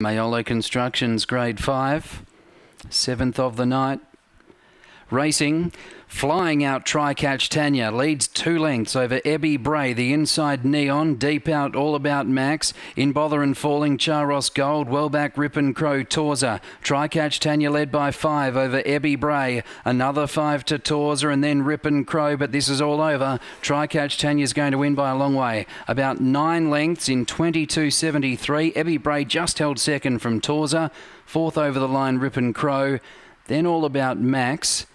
Mayolo Constructions, Grade 5, 7th of the night. Racing, flying out Try-Catch Tanya, leads 2 lengths over Ebby Bray, the inside Neon, deep out All About Max, in Bother and Falling Charos Gold, well back Ripon Crow Torza, Try-Catch Tanya led by 5 over Ebby Bray, another 5 to Torza and then Ripon Crow, but this is all over. Try-Catch Tanya is going to win by a long way, about 9 lengths in 22.73. Ebby Bray just held second from Torza, 4th over the line Ripon Crow, then All About Max.